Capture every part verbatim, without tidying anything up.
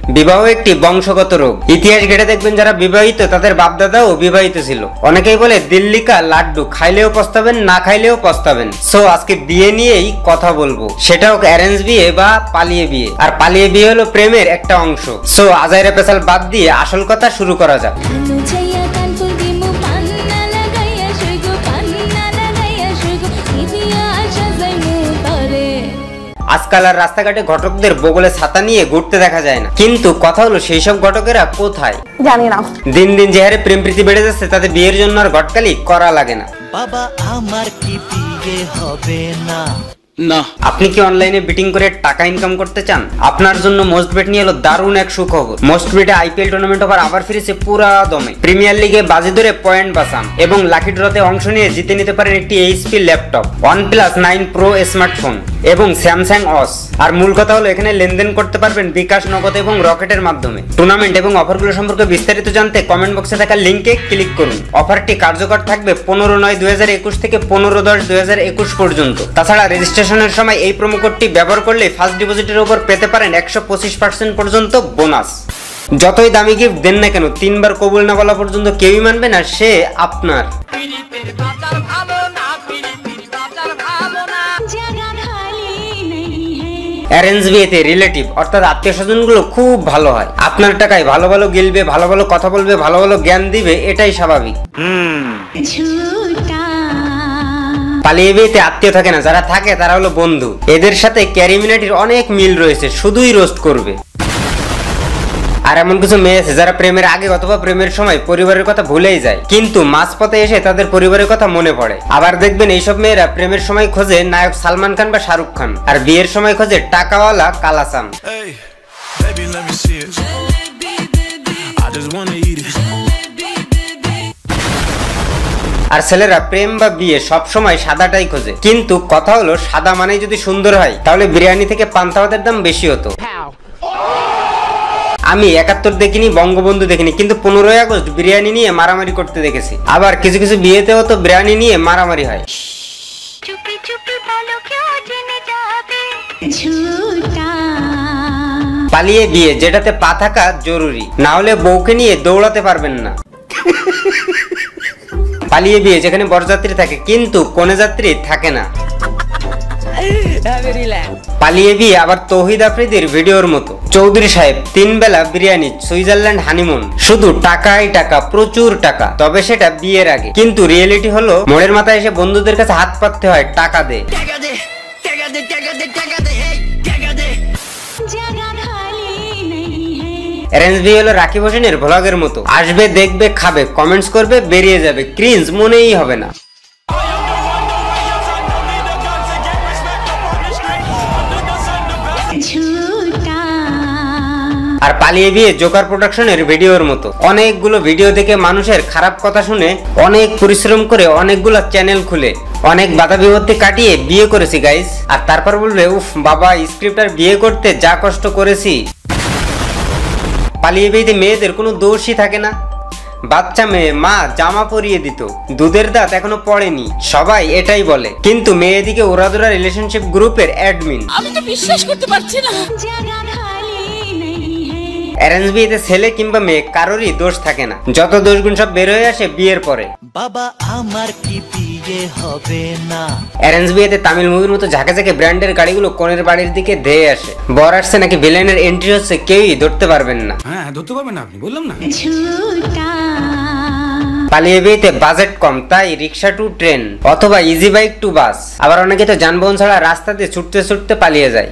বিবাহ একটি বংশগত রোগ। ইতিহাস ঘেটে দেখবেন যারা বিবাহিত তাদের বাপদাদাও বিবাহিত ছিল। অনেকেই বলে দিল্লি কা লাড্ডু খাইলেও পস্তাবেন, না খাইলেও পস্তাবেন। সো আজকে বিয়ে নিয়েই কথা বলবো, সেটা হোক অ্যারেঞ্জ বিয়ে বা পালিয়ে বিয়ে। আর পালিয়ে বিয়ে হলো প্রেমের একটা অংশ। সো আজাইরা পেশাল বাদ দিয়ে আসল কথা শুরু করা যাক। আজকাল আর রাস্তাঘাটে ঘটকদের বগলে ছাতা নিয়ে ঘুরতে দেখা যায় না, কিন্তু কথা হলো সেই সব ঘটকেরা কোথায় জানি না। দিন দিন যে হারে প্রেম প্রীতি বেড়ে যাচ্ছে তাতে বিয়ের জন্য আর ঘটকালি করা লাগে না। বাবা আমার কি বিয়ে হবে না? না। আপনি কি অনলাইনে বেটিং করে টাকা ইনকাম করতে চান? আপনার জন্য মোস্ট বেট নিয়ে এলো দারুণ এক সুখবর। মোস্ট বেটে আইপিএল টুর্নামেন্ট অফার আবার ফিরেছে পুরা দমে। প্রিমিয়ার লিগে বাজি ধরে পয়েন্ট বাঁচান এবং লাকি ড্রতে অংশ নিয়ে জিতে নিতে পারেন একটি HP laptop, OnePlus nine pro smartphone এবং স্যামসাং অস। আর মূল কথা হলো এখানে লেনদেন করতে পারবেন বিকাশ, নগদ এবং রকেটের মাধ্যমে। টুর্নামেন্ট এবং অফারগুলো সম্পর্কে বিস্তারিত জানতে কমেন্ট বক্সে থাকা লিঙ্কে ক্লিক করুন। অফারটি কার্যকর থাকবে পনেরো নয় দুই হাজার একুশ থেকে পনেরো দশ দুই হাজার একুশ পর্যন্ত। তাছাড়া রেজিস্ট্রেশনের সময় এই প্রোমো কোডটি ব্যবহার করলে ফার্স্ট ডিপোজিটের উপর পেতে পারেন একশো পঁচিশ পার্সেন্ট পর্যন্ত বোনাস। যতই দামি গিফট দেন না কেন, তিনবার কবুল না বলা পর্যন্ত কেউই মানবে না সে আপনার। অ্যারেঞ্জ বিয়েতে রিলেটিভ অর্থাৎ আত্মীয় স্বজন গুলো খুব ভালো হয়। আপনার টাকায় ভালো ভালো গিলবে, ভালো ভালো কথা বলবে, ভালো ভালো জ্ঞান দিবে, এটাই স্বাভাবিক। পালিয়ে বিয়েতে আত্মীয় থাকে না, যারা থাকে তারা হলো বন্ধু। এদের সাথে ক্যারিমিনাটির অনেক মিল রয়েছে, শুধুই রোস্ট করবে। আর এমন কিছু মেয়ে আছে যারা প্রেমের আগে অথবা প্রেমের সময় পরিবারের কথা ভুলেই যায়, কিন্তু মাঝপথে এসে তাদের পরিবারের কথা মনে পড়ে। আবার দেখবেন এইসব মেয়েরা প্রেমের সময় খোঁজে নায়ক সালমান খান বা শাহরুখ খান, আর বিয়ের সময় খোঁজে টাকাওয়ালা কালাসান। আর ছেলেরা প্রেম বা বিয়ে সব সময় সাদাটাই খোঁজে, কিন্তু কথা হলো সাদা মানেই যদি সুন্দর হয় তাহলে বিরিয়ানি থেকে পান্তা ভাতের দাম বেশি হতো। আমি একাত্তর দেখিনি, বঙ্গবন্ধু দেখিনি, কিন্তু পনেরোই আগস্ট বিরিয়ানি নিয়ে মারামারি করতে দেখেছি। আবার কিছু কিছু বিয়েতেও তো বিরিয়ানি নিয়ে মারামারি হয়। পালিয়ে বিয়ে যেটাতে পা থাকা জরুরি, না হলে বউকে নিয়ে দৌড়াতে পারবেন না। পালিয়ে বিয়ে যেখানে বরযাত্রী থাকে কিন্তু কনে যাত্রী থাকে না। পালিয়ে বিয়ে আবার তৌহিদ আফ্রিদির ভিডিওর মতো। চৌধুরী সাহেব তিন বেলা বিরিয়ানি, সুইজারল্যান্ড হানিমুন, শুধু টাকাই টাকা, প্রচুর টাকা। তবে সেটা বিয়ের আগে, কিন্তু রিয়েলিটি হলো মোড়ের মাথায় এসে বন্ধুদের কাছে হাত পাততে হয়, টাকা দে। অ্যারেঞ্জ বিয়ে হলো রাকিব হোসেনের ভ্লগের মতো, আসবে, দেখবে, খাবে, কমেন্টস করবে, বেরিয়ে যাবে, ক্রিঞ্জ মনেই হবে না। আর পালিয়ে বিয়ে জোকার প্রোডাকশনের ভিডিওর মতো। অনেকগুলো ভিডিও দেখে মানুষের খারাপ কথা শুনে অনেক পরিশ্রম করে অনেকগুলো চ্যানেল খুলে অনেক বাধা বিপত্তি কাটিয়ে বিয়ে করেছি গাইস। আর তারপর বলবে উফ বাবা, স্ক্রিপ্ট আর বিয়ে করতে যা কষ্ট করেছি। পালিয়ে বিয়েতে মেয়েদের কোনো দোষই থাকে না। বাচ্চা মেয়ে মা জামা পরিয়ে দিত, দুধের দাঁত এখনো পড়েনি, সবাই এটাই বলে, কিন্তু মেয়েদিকে ওরাদোরা রিলেশনশিপ গ্রুপের অ্যাডমিন। আমি তো বিশ্বাস করতে পারছি না। অ্যারেঞ্জ বিয়েতে ছেলে কিংবা মেয়ে কারোরই দোষ থাকে না, যত দোষগুণ সব বের হয়ে আসে বিয়ের পরে। বাবা আমার কি বিয়ে হবে না? অ্যারেঞ্জ বিয়েতে তামিল মুভির মতো ঝাঁকে ঝাঁকে ব্র্যান্ডের গাড়িগুলো কনের বাড়ির দিকে ধেয়ে আসে। বর আসছে নাকি ভিলেনের এন্ট্রি হচ্ছে কেউই ধরতে পারবেন না। হ্যাঁ ধরতে পারবেন না, আপনি বললাম না। পালিয়ে বিয়েতে বাজেট কম, তাই রিক্সা টু ট্রেন অথবা ইজি বাইক টু বাস। আবার অনেকে তো যানবাহন ছাড়া রাস্তা দিয়ে ছুটতে ছুটতে পালিয়ে যায়।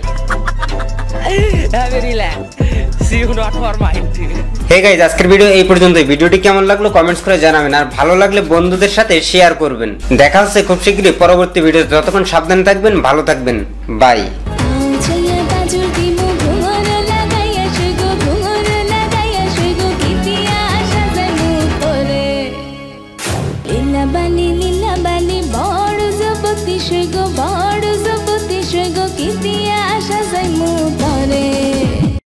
হে গাইস, আজকের ভিডিও এই পর্যন্তই। ভিডিওটি কেমন লাগলো কমেন্টস করে জানাবেন, আর ভালো লাগলে বন্ধুদের সাথে শেয়ার করবেন। দেখা হচ্ছে খুব শীঘ্রই পরবর্তী ভিডিও। যতক্ষণ সাবধানে থাকবেন, ভালো থাকবেন, বাই।